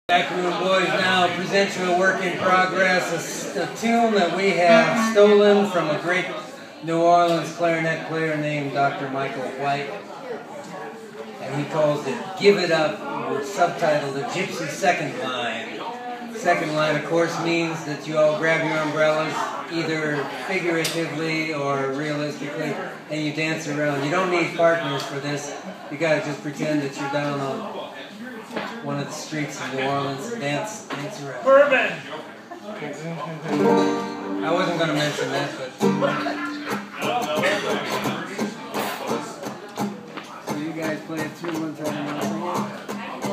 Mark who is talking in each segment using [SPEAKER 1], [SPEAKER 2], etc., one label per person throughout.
[SPEAKER 1] Backroom Boys now present you a work in progress, a tune that we have stolen from a great New Orleans clarinet player named Dr. Michael White. And he calls it Give It Up, or subtitled The Gypsy Second Line. Second line, of course, means that you all grab your umbrellas, either figuratively or realistically, and you dance around. You don't need partners for this. You gotta just pretend that you're down on one of the streets in New Orleans and dance around.
[SPEAKER 2] Bourbon!
[SPEAKER 1] I wasn't going to mention that, but... So you guys play it through one time and I'll sing it?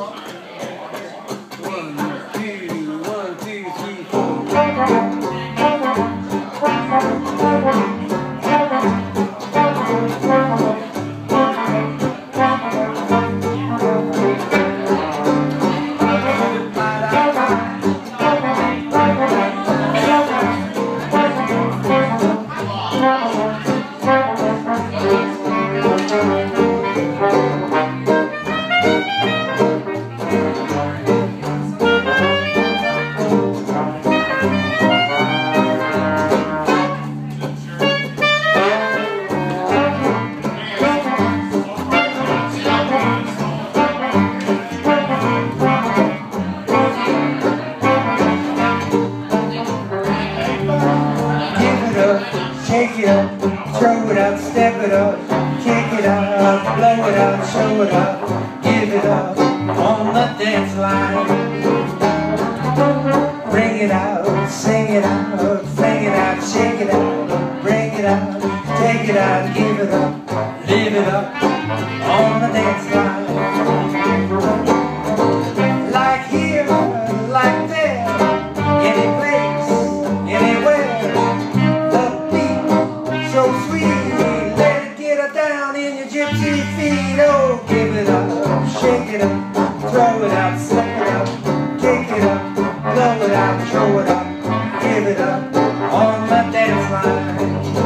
[SPEAKER 1] 1, 2, 3, 4. Shake it up, throw it up, step it up, kick it up, blow it up, show it up, give it up on the dance line. Bring it out, sing it out, fling it out, shake it out, bring it out, take it out, give it up, live it up on the dance line. Like here, like there, any place, anywhere. So sweet, let it get down in your gypsy feet. Oh, give it up, shake it up, throw it out, slap it up, kick it up, blow it out, show it up, give it up on the dance line.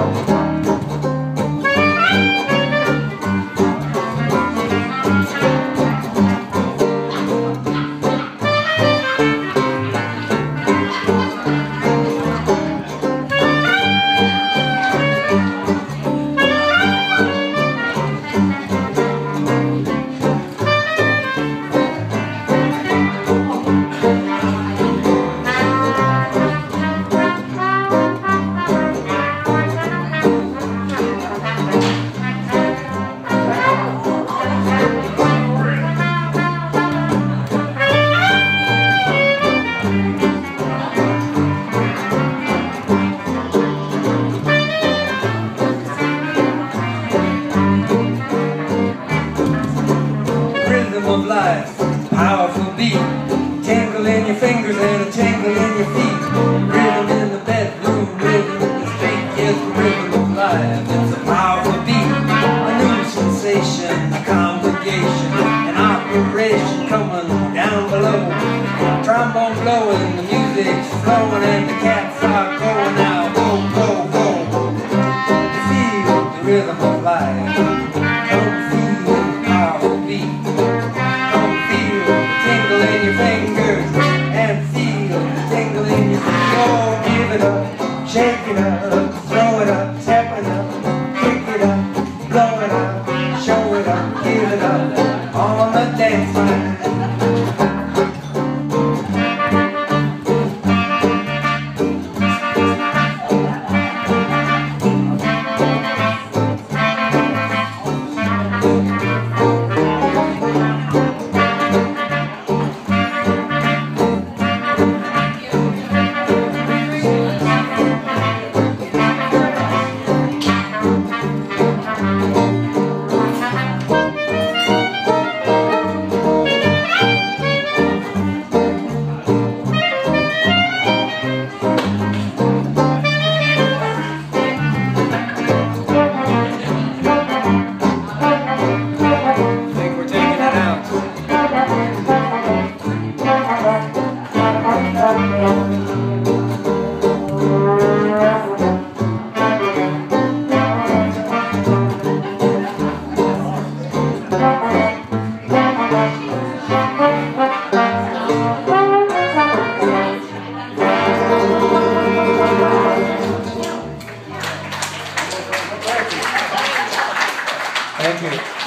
[SPEAKER 1] Of life, powerful beat, tingle in your fingers and a tingle in your feet. Rhythm in the bedroom, rhythm in the street. Yes, the rhythm of life, it's a powerful beat. A new sensation, a congregation, an operation coming down below. Trombone blowing, the music's flowing and the cats are going now. Go, go, go. You feel the rhythm of life. Don't feel the powerful beat. Tingle in your fingers and feel the tingle in your feet. Oh, give it up, shake it up, throw it up, tap it up, kick it up, blow it up, show it up, give it up on the dance line. Thank you.